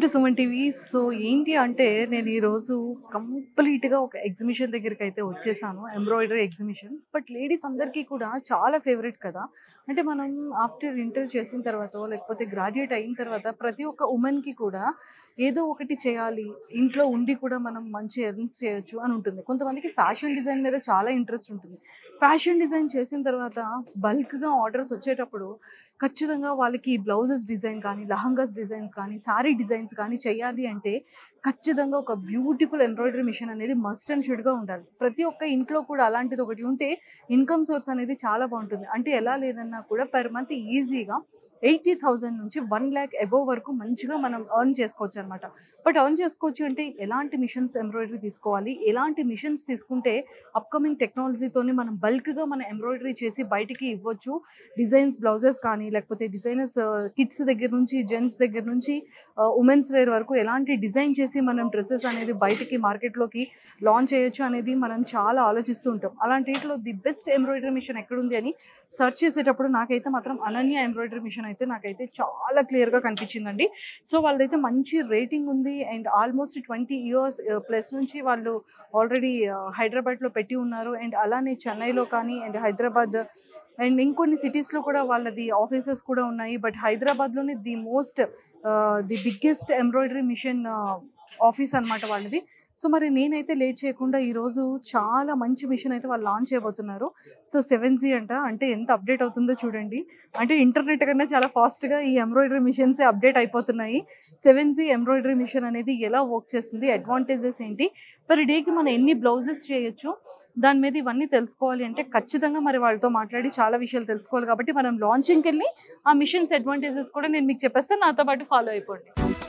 To Suman TV. So ఏంటి అంటే నేను ఈరోజు కంప్లీట్గా ఒక ఎగ్జిబిషన్ దగ్గరికి అయితే వచ్చేసాను, ఎంబ్రాయిడరీ ఎగ్జిబిషన్. బట్ లేడీస్ అందరికీ కూడా చాలా ఫేవరెట్ కదా. అంటే మనం ఆఫ్టర్ ఇంటర్ చేసిన తర్వాత లేకపోతే గ్రాడ్యుయేట్ అయిన తర్వాత ప్రతి ఒక్క ఉమెన్కి కూడా ఏదో ఒకటి చేయాలి, ఇంట్లో ఉండి కూడా మనం మంచి ఎర్న్స్ చేయొచ్చు అని ఉంటుంది. కొంతమందికి ఫ్యాషన్ డిజైన్ మీద చాలా ఇంట్రెస్ట్ ఉంటుంది. ఫ్యాషన్ డిజైన్ చేసిన తర్వాత బల్క్గా ఆర్డర్స్ వచ్చేటప్పుడు ఖచ్చితంగా వాళ్ళకి బ్లౌజెస్ డిజైన్ కానీ, లహంగాస్ డిజైన్స్ కానీ, సారీ డిజైన్స్ కానీ చేయాలి అంటే ఖచ్చితంగా ఒక బ్యూటిఫుల్ ఎంబ్రాయిడరీ మిషన్ అనేది మస్ట్ అండ్ షుడ్గా ఉండాలి. ప్రతి ఒక్క ఇంట్లో కూడా అలాంటిది ఒకటి ఉంటే ఇన్కమ్ సోర్స్ అనేది చాలా బాగుంటుంది. అంటే ఎలా లేదన్నా కూడా పర్ మంత్ ఈజీగా 80,000 నుంచి 1 lakh అబోవ్ వరకు మంచిగా మనం ఎర్న్ చేసుకోవచ్చు అనమాట. బట్ ఎర్న్ చేసుకోవచ్చు అంటే ఎలాంటి మిషన్స్ ఎంబ్రాయిడరీ తీసుకోవాలి, ఎలాంటి మిషన్స్ తీసుకుంటే అప్కమింగ్ టెక్నాలజీతోని మనం బల్క్గా మన ఎంబ్రాయిడరీ చేసి బయటికి ఇవ్వచ్చు. డిజైన్స్ బ్లౌజెస్ కానీ లేకపోతే డిజైనర్స్ కిడ్స్ దగ్గర నుంచి జెంట్స్ దగ్గర నుంచి ఉమెన్స్ వేర్ వరకు ఎలాంటి డిజైన్ చేసి మనం డ్రెస్సెస్ అనేది బయటికి మార్కెట్లోకి లాంచ్ చేయొచ్చు అనేది మనం చాలా ఆలోచిస్తూ ఉంటాం. అలాంటి వీటిలో ది బెస్ట్ ఎంబ్రాయిడరీ మిషన్ ఎక్కడుంది అని సెర్చ్ చేసేటప్పుడు నాకైతే మాత్రం అనన్య ఎంబ్రాయిడరీ మిషన్ అయితే నాకైతే చాలా క్లియర్గా కనిపించిందండి. సో వాళ్ళదైతే మంచి రేటింగ్ ఉంది అండ్ ఆల్మోస్ట్ 20 years ప్లస్ నుంచి వాళ్ళు ఆల్రెడీ హైదరాబాద్లో పెట్టి ఉన్నారు. అండ్ అలానే చెన్నైలో కానీ అండ్ హైదరాబాద్ అండ్ ఇంకొన్ని సిటీస్లో కూడా వాళ్ళది ఆఫీసెస్ కూడా ఉన్నాయి. బట్ హైదరాబాద్లోనే the biggest embroidery machine office అనమాట వాళ్ళది. సో మరి నేనైతే లేట్ చేయకుండా ఈరోజు చాలా మంచి మిషన్ అయితే వాళ్ళు లాంచ్ చేయబోతున్నారు. సో 7Z అంటే ఎంత అప్డేట్ అవుతుందో చూడండి. అంటే ఇంటర్నెట్ కన్నా చాలా ఫాస్ట్గా ఈ ఎంబ్రాయిడరీ మిషన్సే అప్డేట్ అయిపోతున్నాయి. 7Z ఎంబ్రాయిడరీ మిషన్ అనేది ఎలా వర్క్ చేస్తుంది, అడ్వాంటేజెస్ ఏంటి, పర్ డేకి మనం ఎన్ని బ్లౌజెస్ చేయొచ్చు, దాని మీద ఇవన్నీ తెలుసుకోవాలి అంటే ఖచ్చితంగా మరి వాళ్ళతో మాట్లాడి చాలా విషయాలు తెలుసుకోవాలి. కాబట్టి మనం లాంచింగ్కి వెళ్ళి ఆ మిషన్స్ అడ్వాంటేజెస్ కూడా నేను మీకు చెప్పేస్తాను, నాతో పాటు ఫాలో అయిపోండి.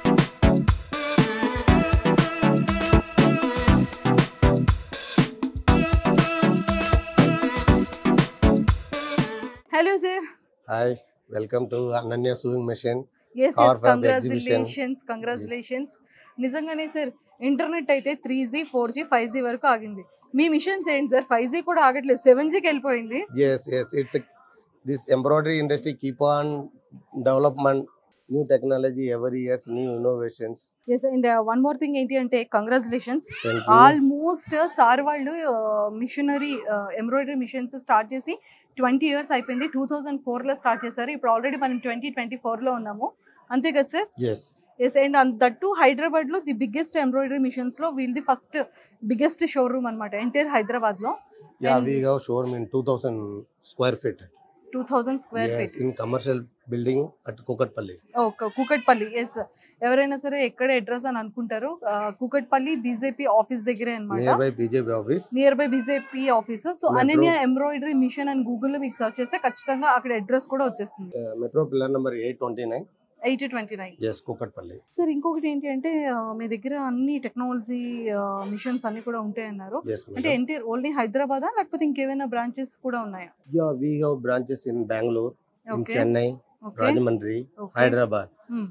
Hello sir. Hi, welcome to Ananya Sewing Machine. Yes, Our Fab congratulations. నిజంగానే సార్ ఇంటర్నెట్ అయితే 3G 4G 5G వరకు ఆగింది. మీ మిషన్స్ ఏంటి సార్? 5G కూడా ఆగట్లేదు, 7Gకి వెళ్ళిపోయింది. Yes, this embroidery industry keep on development, new technology every years, new innovations. Yes, and one more thing ఏంటి అంటే congratulations. Thank you. Almost sir వాళ్ళు మిషనరీ ఎంబ్రాయిడరీ మిషన్స్ స్టార్ట్ చేసి 20 years అయిపోయింది. 2004లో start చేశారు. ఇప్పుడు ఆల్రెడీ మనం 2024లో ఉన్నాము, అంతే కదా sir? Yes. Yes, and that హైదరాబాద్లో ది బిగ్గెస్ట్ ఎంబ్రాయిడరీ మిషన్స్లో వీళ్ళది ఫస్ట్ బిగ్గెస్ట్ షోరూమ్ అనమాట ఎంటైర్ హైదరాబాద్లో. Yeah, we have showroom in 2000 square feet. 2000 square Yes, feet. in commercial building at Kukatpalli. Okay, Kukatpally. Yes, ఎవరైనా సరే ఎక్కడ అడ్రస్ అని అనుకుంటారు, కూకట్పల్లి బీజేపీ ఆఫీస్ దగ్గరే అనమాట, Nearby BJP office. Nearby BJP office. So Ananya embroidery machine అని గూగుల్లో మీకు సెర్చ్ చేస్తే ఖచ్చితంగా అక్కడ అడ్రస్ కూడా వచ్చేస్తుంది. Metro pillar number 829. 829. Yes, Kukatpalli. Sir ఇంకొకటి ఏంటి అంటే మీ దగ్గర అన్ని టెక్నాలజీ మిషన్స్ అన్ని కూడా ఉంటాయన్నారు. Yes, అంటే madam. ఎంటైర్ ఓన్లీ హైదరాబాదా లేకపోతే ఇంకేమైనా బ్రాంచెస్ కూడా ఉన్నాయా? Yeah, we have branches in Bangalore, in Okay. Chennai, okay, Rajahmundry, okay. Hyderabad.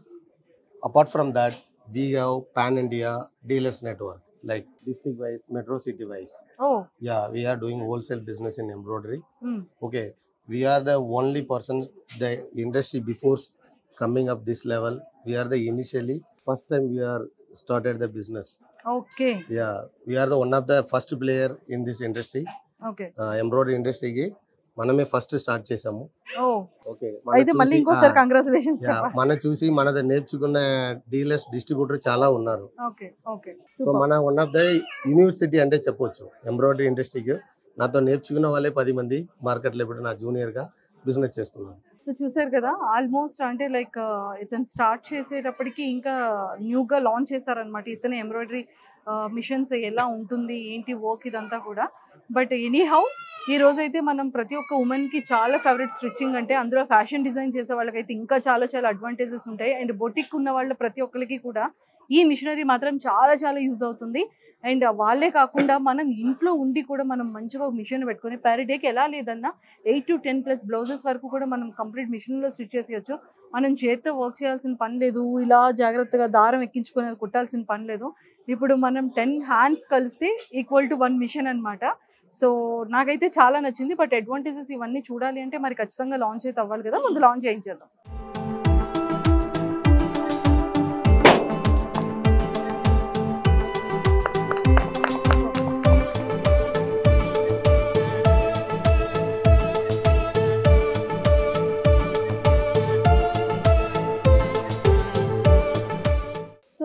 Apart from that, we have pan India dealers network, like district wise, metro city wise. ఓ, Yeah, we are doing wholesale business in embroidery. Okay, we are the only person, the industry before coming up this level. We are the initially first time we are started the business. Okay, Yeah, we are the one of the first player in this industry. Okay. Embroidery industry కి మనమే first start చేసాము. ఓ, okay, అయితే మళ్ళీ ఇంకోసారి congratulations చెప్పండి. మన చూసి మనది నేర్చుకున్న డీలర్స్ డిస్ట్రిబ్యూటర్ చాలా ఉన్నారు. ఓకే, ఓకే, సో మన వన్ ఆఫ్ ద యూనివర్సిటీ అంటే చెప్పొచ్చు ఎంబ్రాయిడరీ ఇండస్ట్రీకి. నాతో నేర్చుకున్న వాళ్ళే 10 మంది మార్కెట్లో ఇప్పుడు నా జూనియర్గా బిజినెస్ చేస్తున్నారు. సో చూసారు కదా, ఆల్మోస్ట్ అంటే లైక్ ఇతను స్టార్ట్ చేసేటప్పటికి ఇంకా న్యూగా లాంచ్ చేశారనమాట ఇతను ఎంబ్రాయిడరీ మిషన్స్ ఎలా ఉంటుంది ఏంటి వర్క్ ఇదంతా కూడా. బట్ ఎనీహౌ ఈ రోజైతే మనం ప్రతి ఒక్క ఉమెన్కి చాలా ఫేవరెట్ స్టిచ్చింగ్, అంటే అందులో ఫ్యాషన్ డిజైన్ చేసే వాళ్ళకైతే ఇంకా చాలా చాలా అడ్వాంటేజెస్ ఉంటాయి. అండ్ బొటిక్ ఉన్న వాళ్ళ ప్రతి ఒక్కరికి కూడా ఈ మిషనరీ మాత్రం చాలా చాలా యూజ్ అవుతుంది. అండ్ వాళ్ళే కాకుండా మనం ఇంట్లో ఉండి కూడా మనం మంచిగా మిషన్ పెట్టుకొని పర్ డేకి ఎలా లేదన్నా 8 to 10+ బ్లౌజెస్ వరకు కూడా మనం కంప్లీట్ మిషన్లో స్టిచ్ చేసేయచ్చు. మనం చేతితో వర్క్ చేయాల్సిన పని లేదు, ఇలా జాగ్రత్తగా దారం ఎక్కించుకొని కుట్టాల్సిన పని లేదు. ఇప్పుడు మనం 10 హ్యాండ్స్ కలిస్తే ఈక్వల్ టు 1 మిషన్ అనమాట. సో నాకైతే చాలా నచ్చింది. బట్ అడ్వాంటేజెస్ ఇవన్నీ చూడాలి అంటే మరి ఖచ్చితంగా లాంచ్ అయితే అవ్వాలి కదా, ముందు లాంచ్ చేయించేద్దాం.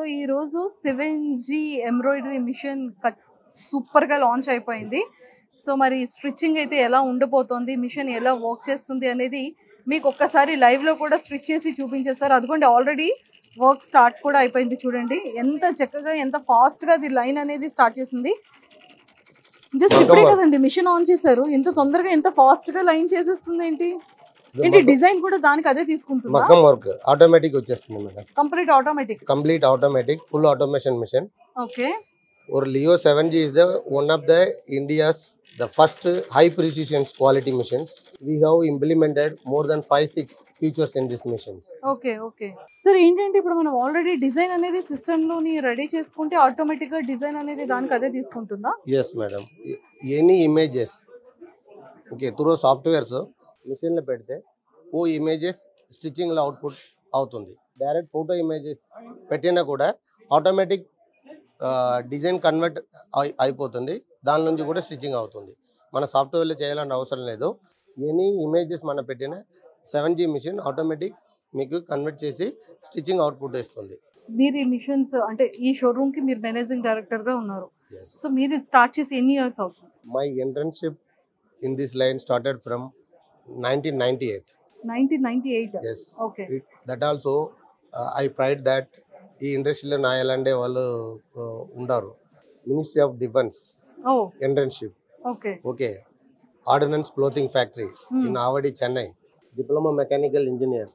ఈ రోజు 7G ఎంబ్రాయిడరీ మిషన్ సూపర్ గా లాంచ్ అయిపోయింది. సో మరి స్టిచ్చింగ్ అయితే ఎలా ఉండబోతోంది, మిషన్ ఎలా వర్క్ చేస్తుంది అనేది మీకు ఒక్కసారి లైవ్ లో కూడా స్టిచ్ చేసి చూపించేస్తారు. అదిగోండి ఆల్రెడీ వర్క్ స్టార్ట్ కూడా అయిపోయింది. చూడండి ఎంత చక్కగా ఎంత ఫాస్ట్ గా ది లైన్ అనేది స్టార్ట్ చేసింది. జస్ట్ ఇప్పుడే కదండి మిషన్ ఆన్ చేశారు, ఎంత తొందరగా ఎంత ఫాస్ట్ గా లైన్ చేసేస్తుంది ఏంటి. ఏంటి డిజైన్ కూడా దానికి అదే తీసుకుంటుందా? మగ్గం వర్క్ ఆటోమేటిక్ వచ్చేస్తుంది madam. Complete automatic full automation machine. Okay. Or Leo 7G is the one of the India's the first high precision quality machines. We have implemented more than 5-6 features in these machines. Okay okay sir, ఏంటంటే ఇప్పుడు మనం already design అనేది system లోని ready చేసుకుంటే automatic గా design అనేది దానికి అదే తీసుకుంటుందా? Yes madam. Any images okay through software so machine లో పెడితే ఓ ఇమేజెస్ స్టిచ్చింగ్ లో అవుట్పుట్ అవుతుంది. డైరెక్ట్ ఫోటో ఇమేజెస్ పెట్టినా కూడా ఆటోమేటిక్ డిజైన్ కన్వర్ట్ అయిపోతుంది, దాని నుంచి కూడా స్టిచ్చింగ్ అవుతుంది. మన సాఫ్ట్వేర్లో చేయాలని అవసరం లేదు. ఎనీ ఇమేజెస్ మనం పెట్టిన 7G మిషన్ ఆటోమేటిక్ మీకు కన్వర్ట్ చేసి స్టిచ్చింగ్ అవుట్పుట్ ఇస్తుంది. మీరు ఈ మిషన్స్ అంటే ఈ షోరూమ్ కి మీరు మేనేజింగ్ డైరెక్టర్ గా ఉన్నారు. సో మీరు స్టార్ట్ చేసి ఎన్ని ఇయర్స్ అవుతుంది? My internship in this line started from 1998. 1998. Yes. Okay. That also I pride that ఈ ఇండస్ట్రీలో నా ఎలాంటి వాళ్ళు ఉంటారు. Ministry of defence internship. Okay. Ordnance clothing factory in Avadi Chennai. Diploma mechanical engineer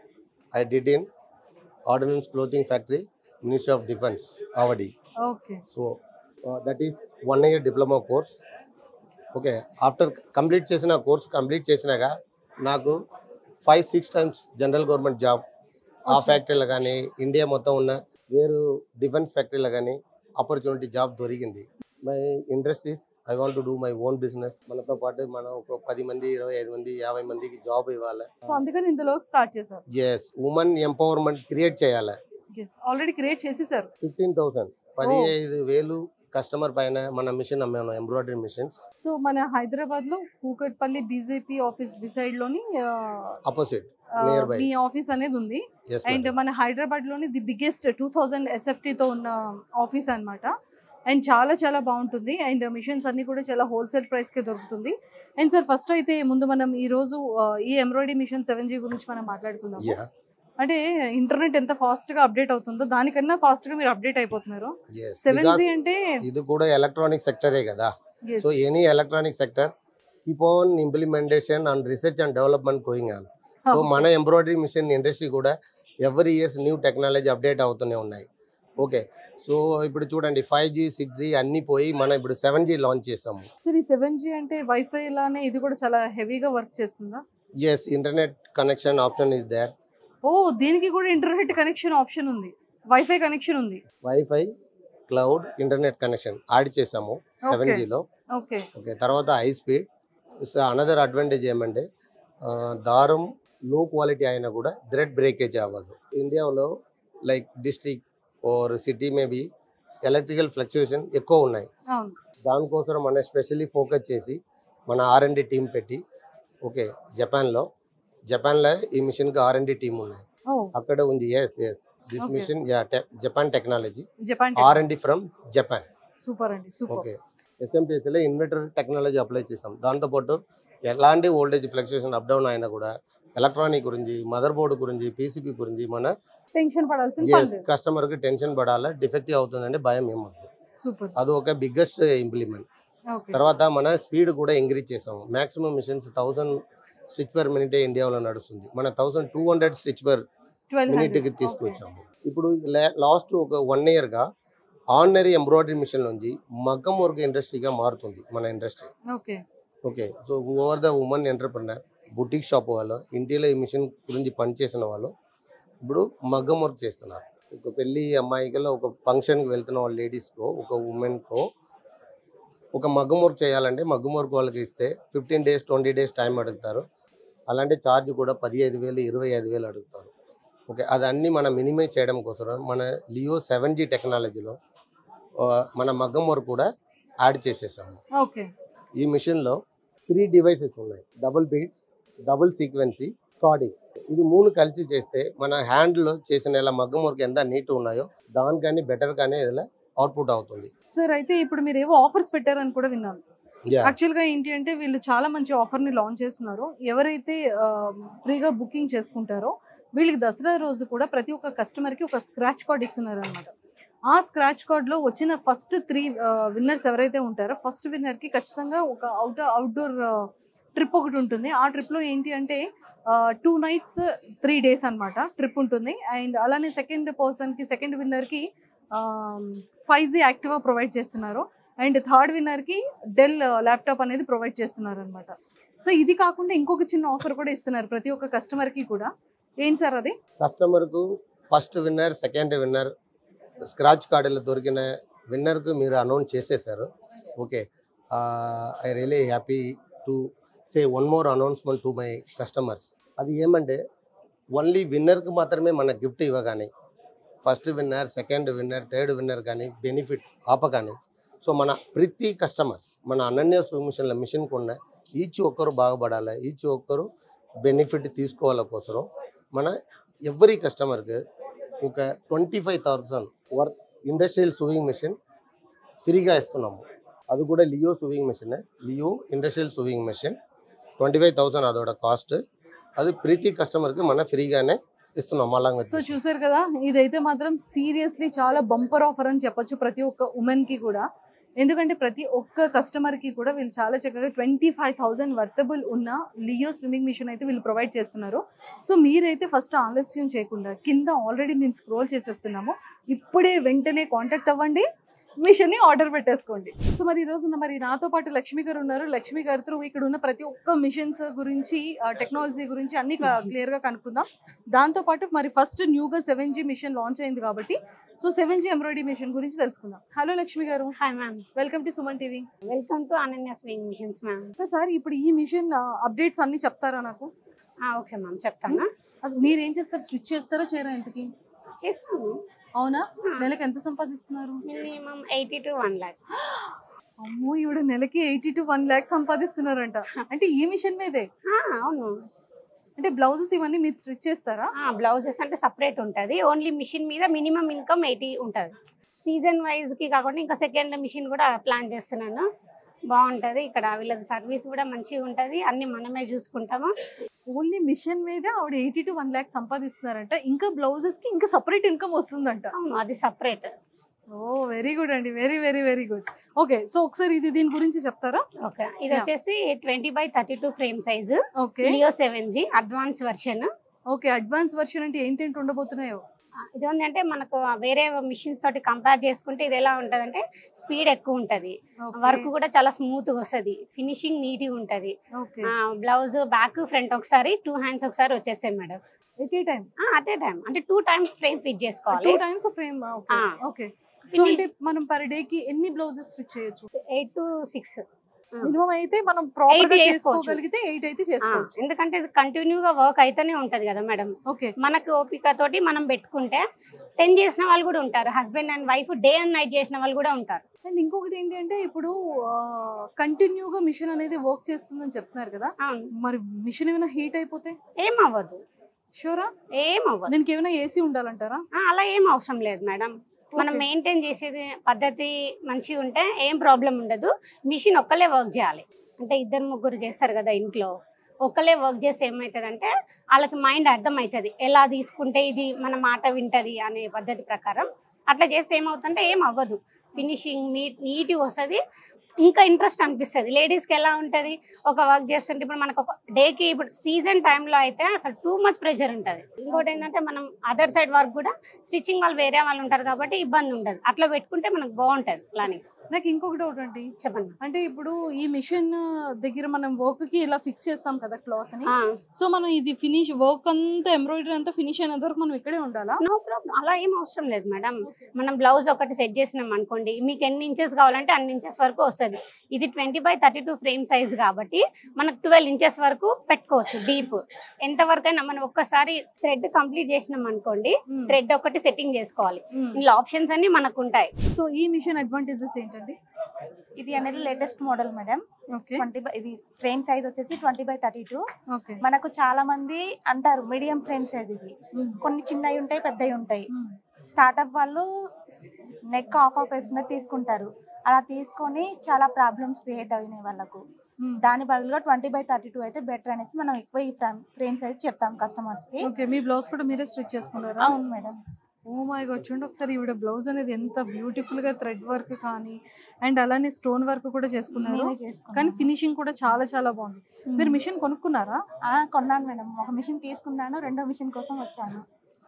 I did in ordnance clothing factory ministry of defence Avadi. So that is 1 year diploma course. Okay. After complete చేసినాక నాకు 5-6 times general government job ఆ ఫ్యాక్టరీలో కానీ India మొత్తం ఉన్న వేరు defence ఫ్యాక్టరీలో కానీ ఆపర్చునిటీ జాబ్ దొరికింది. My interest is I want to do my own business. మనతో పాటు మనం ఒక 10 మంది 25 మంది 50 మందికి జాబ్ ఇవ్వాలి. అందుకని ఇందులో స్టార్ట్ చేశారు. yes ఉమెన్ ఎంపవర్మెంట్ క్రియేట్ చేయాలి. ఆల్రెడీ క్రియేట్ చేసేసారు. 15,000 15,000 కస్టమర్ పైన మన మిషన్ అమ్మాను, ఎంబ్రాయిడరీ మిషన్స్. సో మన హైదరాబాద్ లో కూకట్పల్లి బీజేపీ ఆఫీస్ బిసైడ్ లోని ఆపోజిట్ మీ ఆఫీస్ అనేది ఉంది. అండ్ మన హైదరాబాద్ లోని ది బిగ్గెస్ట్ 2000 SFT తో ఉన్న ఆఫీస్ అన్నమాట. అండ్ చాలా చాలా బాగుంటుంది. అండ్ మిషన్స్ అన్ని కూడా చాలా హోల్సేల్ ప్రైస్ కే దొరుకుతుంది. అండ్ సార్ ఫస్ట్ అయితే ముందు మనం ఈ రోజు ఈ ఎంబ్రాయిడరీ మిషన్ 7G గురించి మనం మాట్లాడుకుందాం. అంటే ఇంటర్నెట్ ఎంత ఫాస్ట్ గా అప్డేట్ అవుతుందో దానికన్నా ఫాస్ట్ గా మీరు అప్డేట్ అయిపోతున్నారు. 7G అంటే ఇది కూడా ఎలక్ట్రానిక్ సెక్టరే కదా. So any electronic sector keep on implementation and research and development going on. So మన ఎంబ్రాయిడరీ మిషన్ ఇండస్ట్రీ కూడా every years new technology update అవుతూనే ఉన్నాయి. ఓకే. సో ఇప్పుడు చూడండి 5G 6G అన్ని పోయి మనం ఇప్పుడు 7G లాంచ్ చేసాము. సరే 7G అంటే వైఫై లానే ఇది కూడా చాలా హెవీగా వర్క్ చేస్తుందా? yes internet connection option is there. ఓ దీనికి కూడా ఇంటర్నెట్ కనెక్షన్ ఆప్షన్ ఉంది, వైఫై కనెక్షన్ ఉంది. Wifi cloud internet connection add చేసాము 7G లో. ఓకే. తర్వాత హై స్పీడ్. అనదర్ అడ్వాంటేజ్ ఏమంటే దారం లో క్వాలిటీ అయినా కూడా థ్రెడ్ బ్రేకేజ్ అవ్వదు. ఇండియాలో like district or city maybe electrical fluctuation ఎక్కువ ఉన్నాయి. దానికోసం మనం స్పెషల్లీ ఫోకస్ చేసి మన R&D టీమ్ పెట్టి ఓకే జపాన్లో ఈ మిషన్కి R&D టీమ్ ఉన్నాయి అక్కడ ఉంది. This machine Japan technology R&D from Japan. Super అండి. ఓకే. SMPSలో ఇన్వర్టర్ టెక్నాలజీ అప్లై చేసాం. దాంతోపాటు ఎలాంటి వోల్టేజ్ ఫ్లక్చుయేషన్ అప్ డౌన్ అయినా కూడా ఎలక్ట్రానిక్ గురించి మదర్ బోర్డు గురించి PCB గురించి మన కస్టమర్ కి టెన్షన్ పడాలా డిఫెక్టివ్ అవుతుందంటే భయం ఏమవుతుంది. అది ఒక బిగ్గెస్ట్ ఇంప్లిమెంట్. తర్వాత మన స్పీడ్ కూడా ఇంక్రీజ్ చేసాము. Maximum machines 1000 stitch per minute ఇండియాలో నడుస్తుంది, మన 1200 స్టిచ్ పర్ మినిట్ కి తీసుకొచ్చాము. ఇప్పుడు లాస్ట్ ఒక 1 year గా ఆర్డినరీ ఎంబ్రాయిడరీ మిషన్ నుంచి మగ్గం వర్క్ ఇండస్ట్రీగా మారుతుంది మన industry. Okay. So over the women entrepreneur boutique shop వాళ్ళు ఇంటిలో ఈ మిషన్ గురించి పనిచేసిన వాళ్ళు ఇప్పుడు మగ్గం వర్క్ చేస్తున్నారు. ఒక పెళ్ళి అమ్మాయికి ఒక ఫంక్షన్కి వెళ్తున్న వాళ్ళ లేడీస్కో ఒక ఉమెన్కో ఒక మగ్గం వర్క్ చేయాలంటే మగ్గం వర్క్ వాళ్ళకి ఇస్తే 15 days 20 days టైం అడుగుతారు. అలాంటి ఛార్జ్ కూడా 15,000 25,000 అడుగుతారు. ఓకే. అదన్నీ మనం మినిమైజ్ చేయడం కోసం మన లియో 7G టెక్నాలజీలో మన మగ్గం వర్క్ కూడా యాడ్ చేసేసాము. ఈ మిషన్లో 3 devices ఉన్నాయి. Double beats, double sequence, cording. ఇది 3 కలిసి చేస్తే మన హ్యాండ్లో చేసిన ఇలా మగ్గం వర్క్ ఎంత నీట్ ఉన్నాయో దానికని బెటర్ కానీ ఇలా అవుట్పుట్ అవుతుంది. సార్ అయితే ఇప్పుడు మీరు ఏవో ఆఫర్స్ పెట్టారని కూడా విన్నాను. యాక్చువల్గా ఏంటి అంటే వీళ్ళు చాలా మంచి ఆఫర్ని లాంచ్ చేస్తున్నారు. ఎవరైతే ఫ్రీగా బుకింగ్ చేసుకుంటారో వీళ్ళకి దసరా రోజు కూడా ప్రతి ఒక్క కస్టమర్కి ఒక స్క్రాచ్ కార్డ్ ఇస్తున్నారు అనమాట. ఆ స్క్రాచ్ కార్డ్లో వచ్చిన ఫస్ట్ 3 విన్నర్స్ ఎవరైతే ఉంటారో ఫస్ట్ విన్నర్కి ఖచ్చితంగా ఒక అవుట్డోర్ ట్రిప్ ఒకటి ఉంటుంది. ఆ ట్రిప్లో ఏంటి అంటే 2 nights 3 days అనమాట ట్రిప్ ఉంటుంది. అండ్ అలానే సెకండ్ విన్నర్కి 5G యాక్టివా ప్రొవైడ్ చేస్తున్నారు. అండ్ థర్డ్ విన్నర్కి డెల్ ల్యాప్టాప్ అనేది ప్రొవైడ్ చేస్తున్నారు అనమాట. సో ఇది కాకుండా ఇంకొక చిన్న ఆఫర్ కూడా ఇస్తున్నారు ప్రతి ఒక్క కస్టమర్కి కూడా. ఏంటి సార్ అది? కస్టమర్కు first winner, second winner scratch కార్డులు దొరికిన విన్నర్కు మీరు అనౌన్స్ చేసేసారు. Okay, I really happy to say one more announcement to my customers. అది ఏమంటే ఓన్లీ విన్నర్కి మాత్రమే మన గిఫ్ట్ ఇవ్వగానే first winner, second winner, third winner కానీ బెనిఫిట్ ఆపగానే. సో మన ప్రతి కస్టమర్స్ మన అనన్య సొల్యూషన్ల మిషన్కు ఉన్న ఈచ్ ఒక్కరు బాగుపడాలి, ఈచ్ ఒక్కరు బెనిఫిట్ తీసుకోవాల కోసం మన ఎవ్రీ కస్టమర్కి ఒక 25,000 వర్త్ ఇండస్ట్రియల్ సూవింగ్ మిషన్ ఫ్రీగా ఇస్తున్నాము. అది కూడా Leo sewing machine, Leo industrial sewing machine 25,000 అదొక కాస్ట్. అది ప్రతి కస్టమర్కి మన ఫ్రీగానే ఇస్తున్నాం. అలాగే సో చూసారు కదా, ఇదైతే మాత్రం సీరియస్లీ చాలా బంపర్ ఆఫర్ అని చెప్పొచ్చు ప్రతి ఒక్క ఉమెన్కి కూడా. ఎందుకంటే ప్రతి ఒక్క కస్టమర్కి కూడా వీళ్ళు చాలా చక్కగా 25,000 వర్తబుల్ ఉన్న లియో స్విమ్మింగ్ మిషన్ అయితే వీళ్ళు ప్రొవైడ్ చేస్తున్నారు. సో మీరైతే ఫస్ట్ ఆలస్యం చేయకుండా కింద ఆల్రెడీ మేము స్క్రోల్ చేసేస్తున్నాము, ఇప్పుడే వెంటనే కాంటాక్ట్ అవ్వండి, మిషన్ని ఆర్డర్ పెట్టేసుకోండి. సో మరి ఈరోజు మరి నాతో పాటు లక్ష్మి గారు ఉన్నారు. లక్ష్మి గారితో ఇక్కడ ఉన్న ప్రతి ఒక్క మిషన్స్ గురించి, టెక్నాలజీ గురించి అన్ని క్లియర్గా కనుక్కుందాం. దాంతోపాటు మరి ఫస్ట్ న్యూగా 7G మిషన్ లాంచ్ అయింది కాబట్టి సో 7G ఎంబ్రాయిడరీ మిషన్ గురించి తెలుసుకుందాం. Hello Lakshmi garu. Hi ma'am, welcome to Suman TV. Welcome to Ananya sewing machines ma'am. Sir ఇప్పుడు ఈ మిషన్ అప్డేట్స్ అన్ని చెప్తారా నాకు? ఓకే మ్యామ్, చెప్తాను. అసలు మీరు ఏం చేస్తారు? స్విచ్ చేస్తారా చేయరా? ఎంతకి చేస్తాను. అవునా? నెలకి ఎంత సంపాదిస్తున్నారు? Minimum 80 to 1 lakh. అమ్మో, ఈవిడ నెలకి 80 to 1 lakh సంపాదిస్తున్నారంట. అంటే ఈ మిషన్ మీదే? అవును. అంటే బ్లౌజెస్ ఇవన్నీ మీరు స్టిచ్ చేస్తారా? బ్లౌజెస్ అంటే సపరేట్ ఉంటుంది. ఓన్లీ మిషన్ మీద మినిమం ఇన్కమ్ 80 ఉంటుంది. సీజన్ వైజ్కి కాకుండా ఇంకా సెకండ్ మిషన్ కూడా ప్లాన్ చేస్తున్నాను. బాగుంటుంది. ఇక్కడ వీళ్ళది సర్వీస్ కూడా మంచిగా ఉంటుంది, అన్ని మనమే చూసుకుంటాము. ఓన్లీ మిషన్ మీద ఆవిడ 80 to 1 lakh సంపాదిస్తున్నారంట. ఇంకా బ్లౌజెస్ కి ఇంకా సపరేట్ ఇన్కమ్ వస్తుందంట. అవును, అది సపరేట్. ఓ వెరీ గుడ్ అండి, very very very good. Okay, so ఒకసారి దీని గురించి చెప్తారా? ఓకే, ఇది వచ్చేసి 20x32 frame size. Okay, Leo 7G advance version. Okay, advance version అంటే ఏంటంటే ఉండబోతున్నాయో? ఇది ఏంటంటే మనకు వేరే మిషన్స్ తోటి కంపేర్ చేసుకుంటే ఇది ఎలా ఉంటుంది అంటే స్పీడ్ ఎక్కువ ఉంటుంది, వర్క్ కూడా చాలా స్మూత్ గా వస్తుంది, ఫినిషింగ్ నీట్ గా ఉంటది. బ్లౌజ్ బ్యాక్ ఫ్రంట్ ఒకసారి 2 hands ఒకసారి వచ్చేస్తాయి మేడం. ఎట్ ఏ టైం అంటే 2 times ఫ్రేమ్ ఫిట్ చేసుకోవాలి. 2 times ఫ్రేమ్. ఓకే, సో అంటే మనం పర్ డే కి ఎన్ని బ్లౌజెస్ స్టిచ్ చేయొచ్చు? 8 to 6 మినిమం అయితే మనం ప్రాపర్ గా చేసుకోగలిగితే 8 అయితే చేసుకోవచ్చు. ఎందుకంటే ఇది కంటిన్యూగా వర్క్ అయితేనే ఉంటది కదా మేడం. ఓకే, మనకు ఓపిక తోటి మనం పెట్టుకుంటే 10 చేసిన వాళ్ళు కూడా ఉంటారు, husband and wife day and night చేసిన వాళ్ళు కూడా ఉంటారు. అండ్ ఇంకొకటి ఏంటి అంటే ఇప్పుడు కంటిన్యూగా మిషన్ అనేది వర్క్ చేస్తుందని చెప్తున్నారు కదా, మరి మిషన్ ఏమైనా హీట్ అయిపోతే? ఏం అవ్వదు. షూరా? ఏం అవ్వదు. దీనికి ఏమైనా ఏసీ ఉండాలంటారా? అలా ఏం అవసరం లేదు మేడం. మనం మెయింటైన్ చేసేది పద్ధతి మంచిగా ఉంటే ఏం ప్రాబ్లం ఉండదు. మిషన్ ఒక్కలే వర్క్ చేయాలి. అంటే 2-3 చేస్తారు కదా ఇంట్లో, ఒక్కలే వర్క్ చేస్తే ఏమవుతుందంటే వాళ్ళకి మైండ్ అర్థం అవుతుంది, ఎలా తీసుకుంటే ఇది మన మాట వింటది అనే పద్ధతి ప్రకారం. అట్లా చేస్తే ఏమవుతుందంటే ఏం అవ్వదు, ఫినిషింగ్ నీట్గా వస్తుంది, ఇంకా ఇంట్రెస్ట్ అనిపిస్తుంది. లేడీస్కి ఎలా ఉంటుంది, ఒక వర్క్ చేస్తుంటే ఇప్పుడు మనకు ఒక డేకి ఇప్పుడు సీజన్ టైంలో అయితే అసలు టూ మచ్ ప్రెషర్ ఉంటుంది. ఇంకోటి ఏంటంటే మనం అదర్ సైడ్ వర్క్ కూడా స్టిచ్చింగ్ వాళ్ళు వేరే వాళ్ళు ఉంటారు కాబట్టి ఇబ్బంది ఉండదు. అట్లా పెట్టుకుంటే మనకు బాగుంటుంది ప్లానింగ్. నాకు ఇంకొకటి ఒకటి అండి, చెప్పండి. అంటే ఇప్పుడు ఈ మిషన్ దగ్గర మనం వర్క్ కి ఇలా ఫిక్స్ చేస్తాం కదా క్లాత్ ని, సో మనం ఇది ఫినిష్ వర్క్ అంతా ఎంబ్రాయిడరీ అంతా ఫినిష్ అయినంత వరకు మనం ఇక్కడే ఉండాలా? నో ప్రాబ్లం, అలా ఏం అవసరం లేదు మేడం. మనం బ్లౌజ్ ఒకటి సెట్ చేసినాం అనుకోండి, మీకు ఎన్ని ఇంచెస్ కావాలంటే అన్ని ఇంచెస్ వరకు వస్తుంది. ఇది 20x32 ఫ్రేమ్ సైజ్ కాబట్టి మనకు 12 inches వరకు పెట్టుకోవచ్చు డీప్. ఎంత వరకు అయినా మనం ఒక్కసారి థ్రెడ్ కంప్లీట్ చేసినాం అనుకోండి, థ్రెడ్ ఒకటి సెట్టింగ్ చేసుకోవాలి. ఇందులో ఆప్షన్స్ అన్ని మనకు ఉంటాయి. సో ఈ మిషన్ అడ్వాంటేజెస్ ఏంటండి? ఇది అనేది లేటెస్ట్ మోడల్ మేడం. ఓకే 20 ఇది ఫ్రేమ్ సైజ్ వచ్చేసి 20/32. ఓకే మనకు చాలా మంది అంటారు మీడియం ఫ్రేమ్ సైజ్ ఇది. కొన్ని చిన్నవి ఉంటాయి, పెద్దవి ఉంటాయి. స్టార్ట్అప్ వాళ్ళు నెక్ ఆఫ్ వేసుకుని తీసుకుంటారు. అలా తీసుకొని చాలా ప్రాబ్లమ్స్ క్రియేట్ అయినాయి వాళ్ళకు. దాని బదులుగా 20/32 అయితే బెటర్ అనేసి మనం ఎక్కువ ఈ ఫ్రేమ్ సైజ్ చెప్తాం కస్టమర్స్ కి. ఓకే మీ బ్లౌజ్ కూడా మీరే స్టిచ్ చేసుకున్నారా? అవును మేడం. ఓ మై గాడ్, చూడండి ఒకసారి ఈవిడ బ్లౌజ్ అనేది ఎంత బ్యూటిఫుల్ గా థ్రెడ్ వర్క్ కానీ అండ్ అలానే స్టోన్ వర్క్ కూడా చేసుకున్నారు. నేనే చేసుకున్నాను. కానీ ఫినిషింగ్ కూడా చాలా చాలా బాగుంది. మీరు మిషన్ కొనుక్కున్నారా? కొన్నాను మేడం. ఒక మిషన్ తీసుకున్నాను, రెండో మిషన్ కోసం వచ్చాను.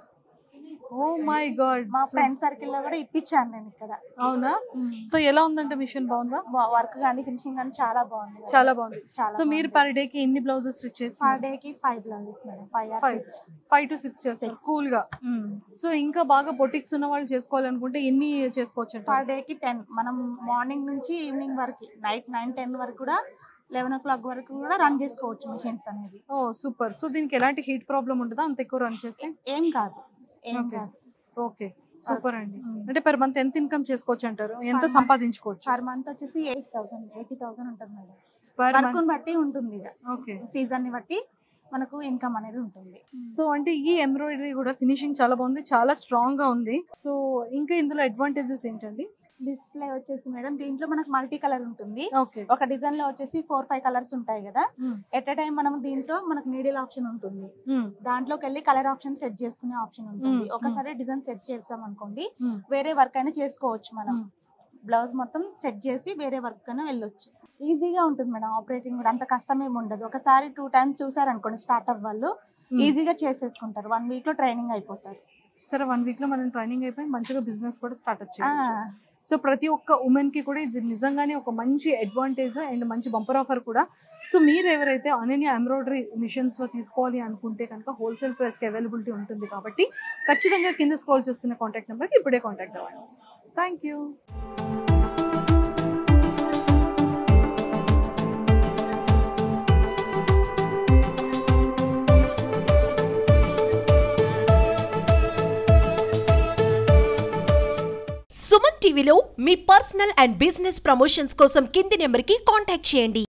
ఓ మై గాడ్, మా ఫ్రెండ్ సర్కిల్ లో కూడా ఇప్పించాను నేను ఇక్కడ. అవునా? సో ఎలా ఉందంటే మిషన్ బాగుందా? వర్క్ కానీ ఫినిషింగ్ కానీ చాలా బాగుంది. చాలా బాగుంది. చాలా సో మీరు పర్ డే కి ఎన్ని బ్లౌజెస్ స్టిచ్ చేస్తారు? పర్ డే కి 5 బ్లౌజెస్ మేడం. 5 to 6 చేస్తారు కూల్ గా. సో ఇంకా బాగా బొటిక్స్ ఉన్న వాళ్ళు చేసుకోవాలనుకుంటే ఎన్ని చేసుకోవచ్చు? పర్ డే కి 10. మనం మార్నింగ్ నుంచి ఈవినింగ్ వరకు, నైట్ 9-10 వరకు కూడా, 11 o'clock వరకు కూడా రన్ చేసుకోవచ్చు మిషన్స్ అనేది. ఓ సూపర్. సో దీనికి ఎలాంటి హీట్ ప్రాబ్లం ఉంటుందా అంత ఎక్కువ రన్ చేస్తే? ఏం కాదు, ఏం కాదు. ఓకే సూపర్ అండి. అంటే పర్ మంత్ ఎంత ఇన్కమ్ చేసుకోవచ్చు అంటారు? ఎంత సంపాదించుకోవచ్చు? పర్ మంత్ వచ్చేసి 80,000 ఉంటుంది మేడం. Per work month. బట్టి ఉంటుంది. ఇక ఓకే సీజన్ ని బట్టి మనకు ఇన్కమ్ అనేది ఉంటుంది. సో అంటే ఈ ఎంబ్రాయిడరీ కూడా ఫినిషింగ్ చాలా బాగుంది, చాలా స్ట్రాంగ్ గా ఉంది. సో ఇంకా ఇందులో అడ్వాంటేజెస్ ఏంటండి? డిస్ప్లే వచ్చేసి మేడం దీంట్లో మనకు మల్టీ కలర్ ఉంటుంది. ఓకే ఒక డిజైన్ లో వచ్చేసి 4-5 కలర్స్ ఉంటాయి కదా. ఎట్ ఎ టైం మనం దీంట్లో మనకు నీడిల్ ఆప్షన్ ఉంటుంది. దాంట్లోకి వెళ్ళి కలర్ ఆప్షన్ సెట్ చేసుకునే ఆప్షన్ ఉంటుంది. ఒకసారి డిజైన్ సెట్ చేసాం అనుకోండి, వేరే వర్క్ అయినా చేసుకోవచ్చు. మనం బ్లౌజ్ మొత్తం సెట్ చేసి వేరే వర్క్ అయినా వెళ్ళొచ్చు. ఈజీగా ఉంటుంది మేడం ఆపరేటింగ్ కూడా, అంత కష్టం ఏమి ఉండదు. ఒకసారి 2 times చూసారనుకోండి స్టార్ట్అప్ వాళ్ళు ఈజీగా చేసేసుకుంటారు. 1 week లో ట్రైనింగ్ అయిపోతారు. సరే 1 week లో మనం ట్రైనింగ్ అయిపోయి మంచిగా బిజినెస్ కూడా స్టార్ట్ చేయొచ్చు. సో ప్రతి ఒక్క ఉమెన్ కి కూడా ఇది నిజంగానే ఒక మంచి అడ్వాంటేజ్ అండ్ మంచి బంపర్ ఆఫర్ కూడా. సో మీరు ఎవరైతే అనన్య ఎంబ్రాయిడరీ మిషన్స్ లో తీసుకోవాలి అనుకుంటే కనుక హోల్సేల్ ప్రైస్ కి అవైలబిలిటీ ఉంటుంది కాబట్టి ఖచ్చితంగా కింద స్క్రోల్ చేస్తున్న కాంటాక్ట్ నెంబర్కి ఇప్పుడే కాంటాక్ట్ అవ్వండి. Thank you. సుమన్ టీవీలో మీ పర్సనల్ అండ్ బిజినెస్ ప్రమోషన్స్ కోసం కింది నెంబర్కి కాంటాక్ట్ చేయండి.